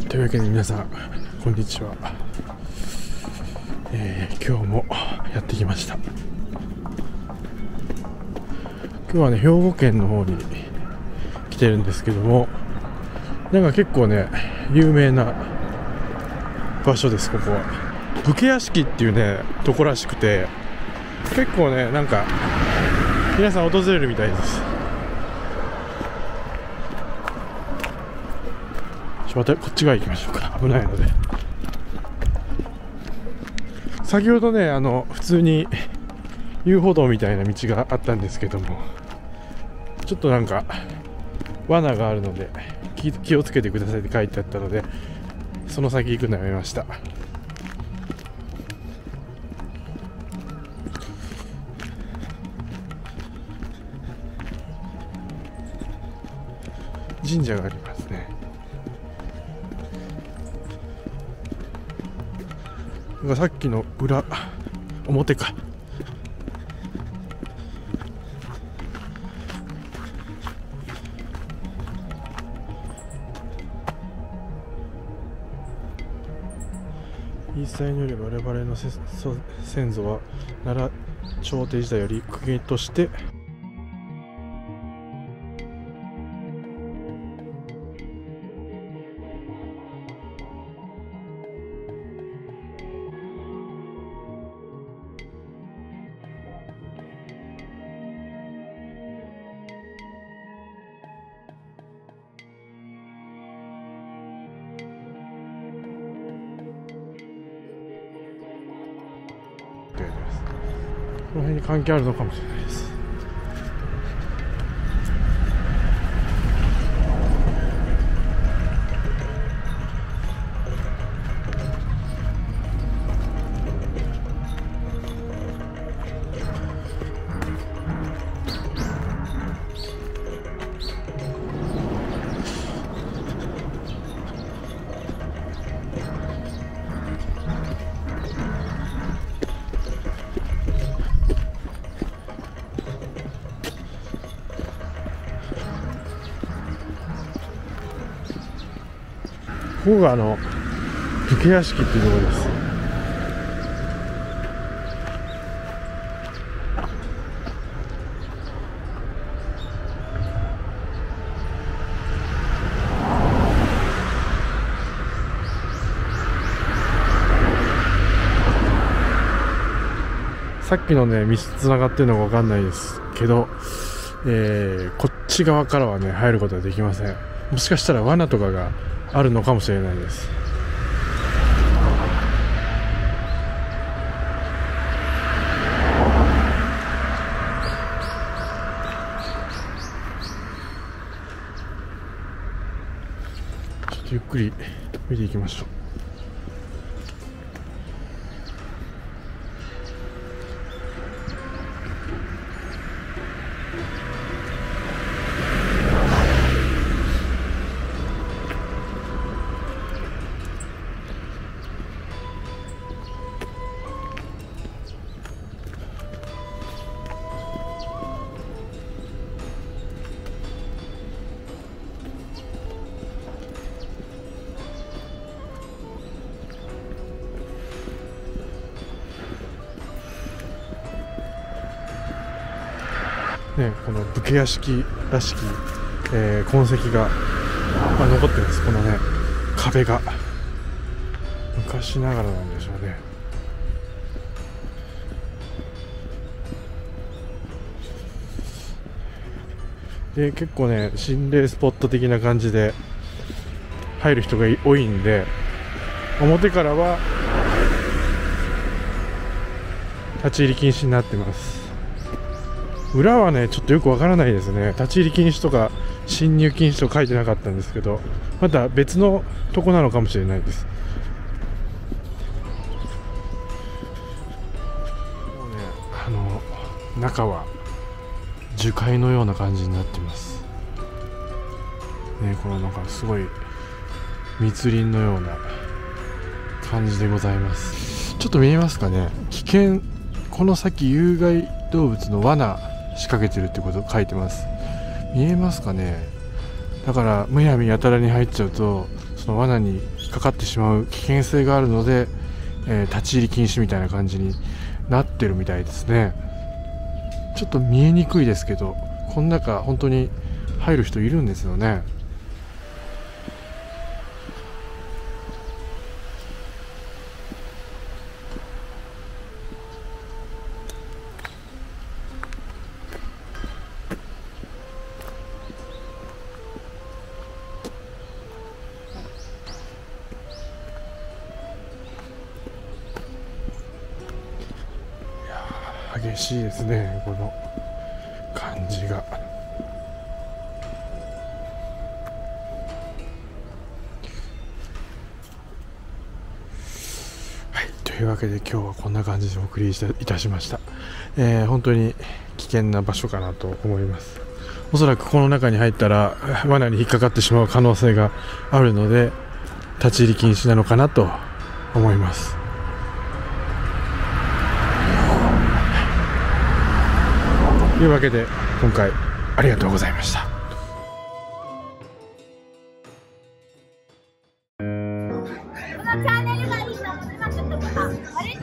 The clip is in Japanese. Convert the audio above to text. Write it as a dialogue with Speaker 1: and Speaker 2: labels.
Speaker 1: というわけで皆さんこんにちは。今日もやってきました。今日はね兵庫県の方に来てるんですけども、なんか結構ね有名な場所です。ここは武家屋敷っていうねとこらしくて、結構ねなんか皆さん訪れるみたいです。またこっち側行きましょうか、危ないので。先ほどね普通に遊歩道みたいな道があったんですけども、ちょっとなんか罠があるので気をつけてくださいって書いてあったので、その先行くのやめました。神社がありますね。さっきの表か。言い伝えによれば我々の先祖は奈良朝廷時代より公家としてこの辺に関係あるのかもしれないです。ここが武家屋敷っていうところです。さっきのね道つながってるのかわかんないですけど、こっち側からはね入ることはできません。もしかしたら罠とかがあるのかもしれないです。ちょっとゆっくり見ていきましょう。ね、この武家屋敷らしき、痕跡が、残ってます。このね壁が昔ながらなんでしょうね。で結構ね心霊スポット的な感じで入る人が多いんで、表からは立ち入り禁止になってます。裏はねちょっとよくわからないですね。立ち入り禁止とか侵入禁止とか書いてなかったんですけど、また別のとこなのかもしれないです。もうね中は樹海のような感じになってますね。このなんかすごい密林のような感じでございます。ちょっと見えますかね。危険、この先有害動物の罠仕掛けてるってこと書いてます。見えますかね。だからむやみやたらに入っちゃうとその罠にかかってしまう危険性があるので、立ち入り禁止みたいな感じになってるみたいですね。ちょっと見えにくいですけど、この中本当に入る人いるんですよね。激しいですね、この感じが。はい、というわけで今日はこんな感じでお送りいたしました。本当に危険な場所かなと思います。おそらくこの中に入ったら罠に引っかかってしまう可能性があるので、立ち入り禁止なのかなと思います。というわけで今回ありがとうございました。
Speaker 2: このチャンネルがいいと思ってますってこと。あれ